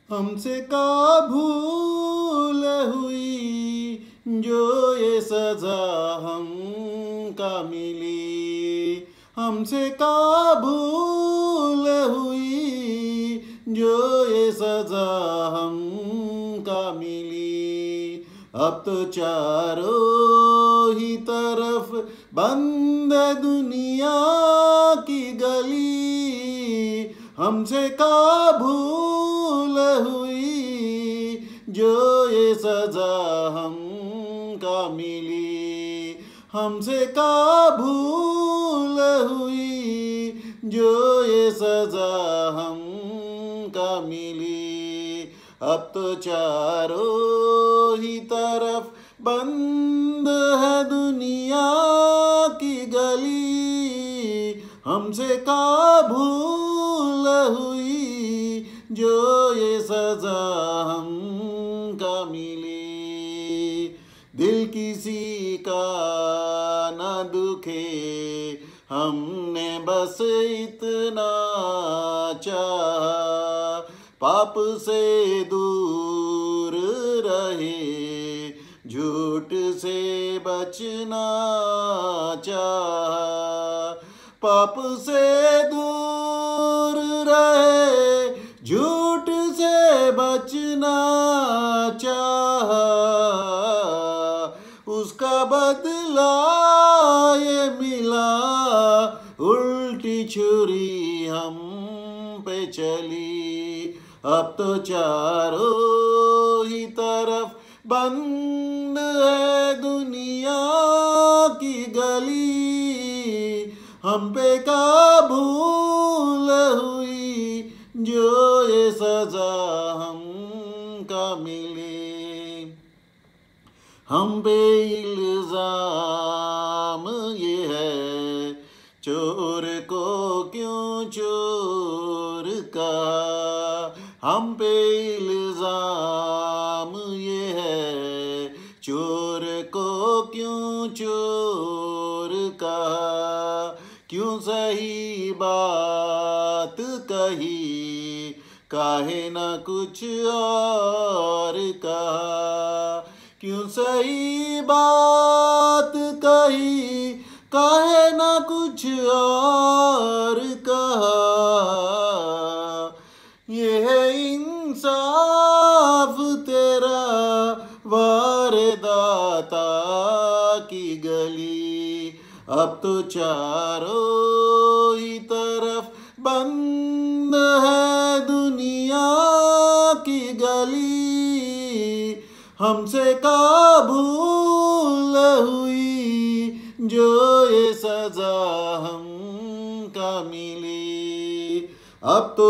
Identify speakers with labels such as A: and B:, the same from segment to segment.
A: हमसे का भूल हुई जो ये सजा हमका मिली। हमसे का भूल हुई जो ये सजा हमका मिली। अब तो चारों ही तरफ बंद है दुनिया की गली। हमसे का भूल हुई जो ये सजा हमका मिली। हमसे का भूल हुई जो ये सजा हमका मिली। अब तो चारों ही तरफ बंद है दुनिया की गली। हमसे का भूल हुई जो ये सजा हमका मिली। दिल किसी का ना दुखे हमने बस इतना चाहा। पाप से दूर रहे झूठ से बचना चाहा। पाप से दूर रहे झूठ से बचना चाहा। उसका बदला ये मिला उल्टी छुरी हम पे चली। अब तो चारों ही तरफ बंद है दुनिया की गली। हम पे का भूल हुई जो ये सजा हमका मिली। हम पे इल्जाम ये है चोर को क्यों चोर कहा। हम पे इल्जाम ये है चोर को क्यों चोर कहा। क्यों सही बात कही काहे ना कुछ और कहा। क्यों सही बात कही काहे ना कुछ और कहा। ये है इंसाफ तेरा वारदाता की गली। अब तो चारों ही तरफ बंद है दुनिया की गली। हमसे का भूल हुई जो ये सजा हमका मिली। अब तो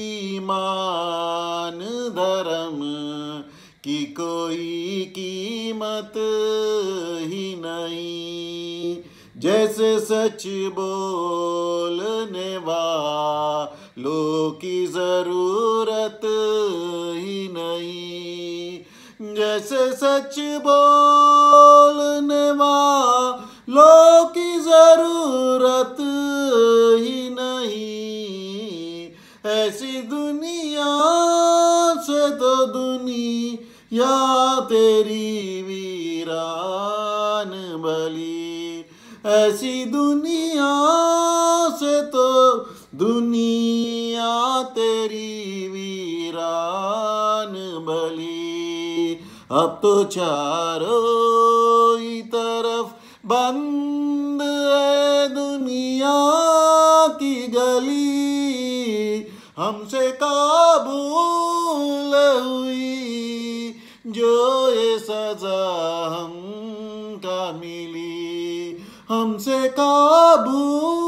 A: ईमान धर्म की कोई कीमत ही नहीं। जैसे सच बोलने वालों की जरूरत ही नहीं। जैसे सच बोलने वालों की जरूरत ही नहीं। ऐसी दुनिया से तो दुनिया तेरी वीरान भली। ऐसी दुनिया से तो दुनिया तेरी वीरान भली। अब तो चारों ही तरफ बंद है दुनिया की गली। हमसे का भूल हुई जो ये सजा हमका मिली। हमसे का भूल